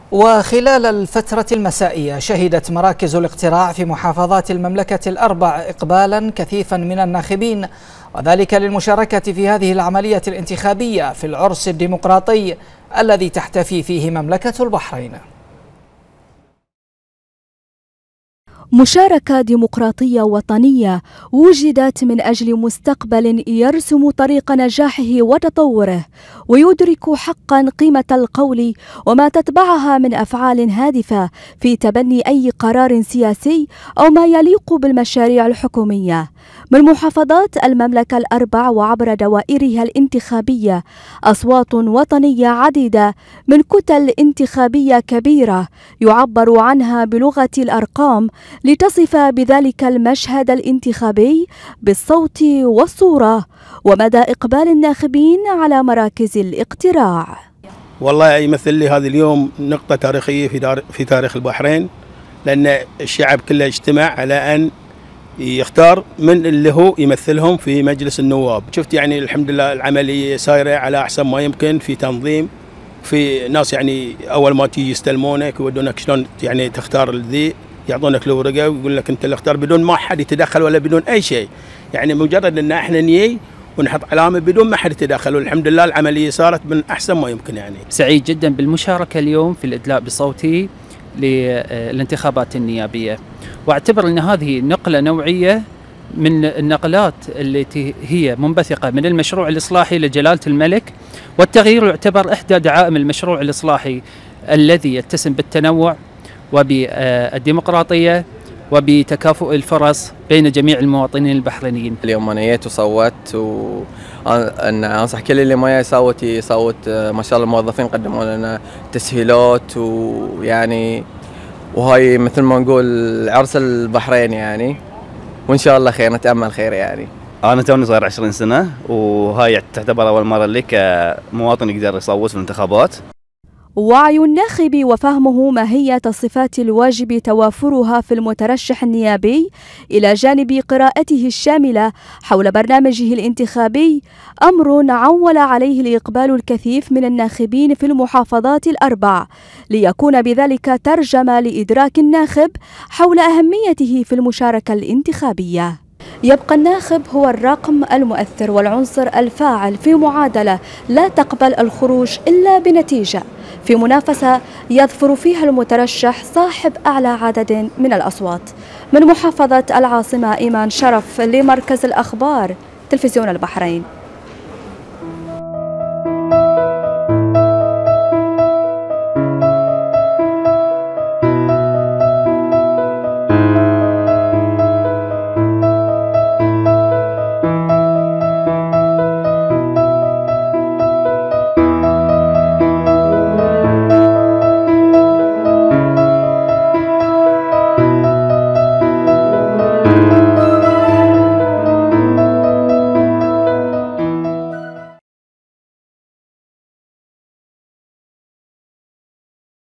وخلال الفترة المسائية شهدت مراكز الاقتراع في محافظات المملكة الأربع إقبالا كثيفا من الناخبين، وذلك للمشاركة في هذه العملية الانتخابية في العرس الديمقراطي الذي تحتفي فيه مملكة البحرين. مشاركة ديمقراطية وطنية وجدت من أجل مستقبل يرسم طريق نجاحه وتطوره، ويدرك حقا قيمة القول وما تتبعها من أفعال هادفة في تبني أي قرار سياسي أو ما يليق بالمشاريع الحكومية. من محافظات المملكة الأربع وعبر دوائرها الانتخابية أصوات وطنية عديدة من كتل انتخابية كبيرة يعبر عنها بلغة الأرقام لتصف بذلك المشهد الانتخابي بالصوت والصورة ومدى إقبال الناخبين على مراكز الاقتراع. والله يمثل لي هذا اليوم نقطة تاريخية في تاريخ البحرين، لأن الشعب كله اجتمع على أن يختار من اللي هو يمثلهم في مجلس النواب. شفت يعني الحمد لله العملية سايرة على أحسن ما يمكن، في تنظيم، في ناس يعني أول ما تيجي يستلمونك يودونك شلون يعني تختار الذي، يعطونك الورقه ويقول لك انت اللي اختار بدون ما حد يتدخل ولا بدون اي شيء، يعني مجرد ان احنا نجي ونحط علامه بدون ما حد يتدخل، والحمد لله العمليه صارت من احسن ما يمكن. يعني سعيد جدا بالمشاركه اليوم في الادلاء بصوتي للانتخابات النيابيه، واعتبر ان هذه نقله نوعيه من النقلات التي هي منبثقه من المشروع الاصلاحي لجلاله الملك، والتغيير يعتبر احدى دعائم المشروع الاصلاحي الذي يتسم بالتنوع وبالديمقراطية وبتكافؤ الفرص بين جميع المواطنين البحرينيين. اليوم انا جيت وصوت، وانصح كل اللي ما يصوت. ما شاء الله الموظفين قدموا لنا تسهيلات، ويعني وهاي مثل ما نقول عرس البحرين يعني، وان شاء الله خير، نتامل خير. يعني انا توني صغير 20 سنه، وهاي تعتبر اول مره لي كمواطن يقدر يصوت في الانتخابات. وعي الناخب وفهمه ماهية الصفات الواجب توافرها في المترشح النيابي إلى جانب قراءته الشاملة حول برنامجه الانتخابي أمر عول عليه الإقبال الكثيف من الناخبين في المحافظات الأربع، ليكون بذلك ترجمة لإدراك الناخب حول أهميته في المشاركة الانتخابية. يبقى الناخب هو الرقم المؤثر والعنصر الفاعل في معادلة لا تقبل الخروج إلا بنتيجة، في منافسة يظفر فيها المترشح صاحب أعلى عدد من الأصوات. من محافظة العاصمة إيمان شرف لمركز الأخبار تلفزيون البحرين.